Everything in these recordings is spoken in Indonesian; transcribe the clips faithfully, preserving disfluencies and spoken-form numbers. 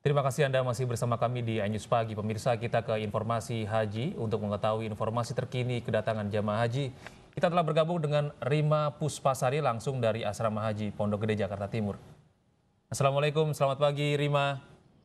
Terima kasih Anda masih bersama kami di iNews Pagi. Pemirsa, kita ke informasi haji untuk mengetahui informasi terkini kedatangan jamaah haji. Kita telah bergabung dengan Rima Puspasari langsung dari Asrama Haji Pondok Gede, Jakarta Timur. Assalamualaikum, selamat pagi Rima.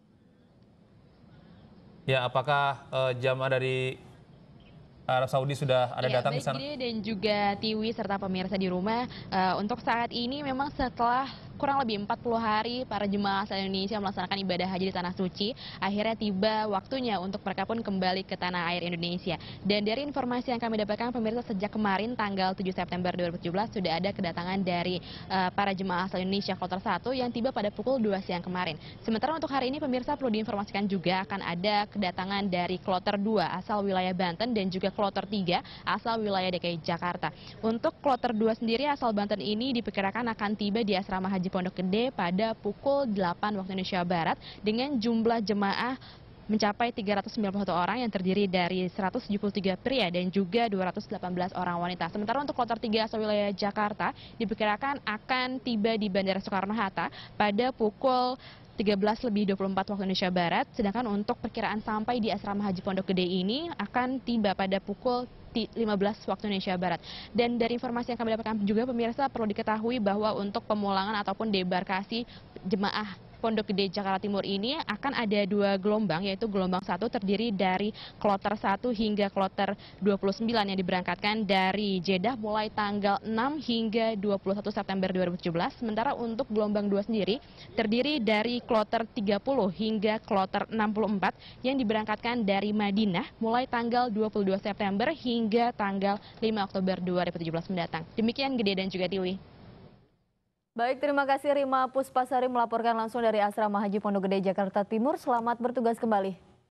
Ya, apakah uh, jamaah dari Arab Saudi sudah ada Ya, datang di baik sana? Gede dan juga Tiwi serta pemirsa di rumah, uh, untuk saat ini memang setelah kurang lebih empat puluh hari para jemaah asal Indonesia melaksanakan ibadah haji di Tanah Suci, akhirnya tiba waktunya untuk mereka pun kembali ke tanah air Indonesia. Dan dari informasi yang kami dapatkan pemirsa, sejak kemarin tanggal tujuh September dua ribu tujuh belas sudah ada kedatangan dari uh, para jemaah asal Indonesia kloter satu yang tiba pada pukul dua siang kemarin. Sementara untuk hari ini pemirsa perlu diinformasikan juga akan ada kedatangan dari kloter dua asal wilayah Banten dan juga kloter tiga asal wilayah D K I Jakarta. Untuk kloter dua sendiri asal Banten ini diperkirakan akan tiba di Asrama Haji Pondok Gede pada pukul delapan waktu Indonesia Barat dengan jumlah jemaah mencapai tiga ratus sembilan puluh satu orang yang terdiri dari seratus tujuh puluh tiga pria dan juga dua ratus delapan belas orang wanita. Sementara untuk kloter tiga asal wilayah Jakarta diperkirakan akan tiba di Bandara Soekarno-Hatta pada pukul tiga belas lebih dua puluh empat waktu Indonesia Barat, sedangkan untuk perkiraan sampai di Asrama Haji Pondok Gede ini akan tiba pada pukul lima belas waktu Indonesia Barat. Dan dari informasi yang kami dapatkan juga pemirsa perlu diketahui bahwa untuk pemulangan ataupun debarkasi jemaah Pondok Gede Jakarta Timur ini akan ada dua gelombang, yaitu gelombang satu terdiri dari kloter satu hingga kloter dua puluh sembilan yang diberangkatkan dari Jeddah mulai tanggal enam hingga dua puluh satu September dua ribu tujuh belas. Sementara untuk gelombang dua sendiri terdiri dari kloter tiga puluh hingga kloter enam puluh empat yang diberangkatkan dari Madinah mulai tanggal dua puluh dua September hingga tanggal lima Oktober dua ribu tujuh belas mendatang. Demikian Gede dan juga Tiwi. Baik, terima kasih Rima Puspasari melaporkan langsung dari Asrama Haji Pondok Gede, Jakarta Timur. Selamat bertugas kembali.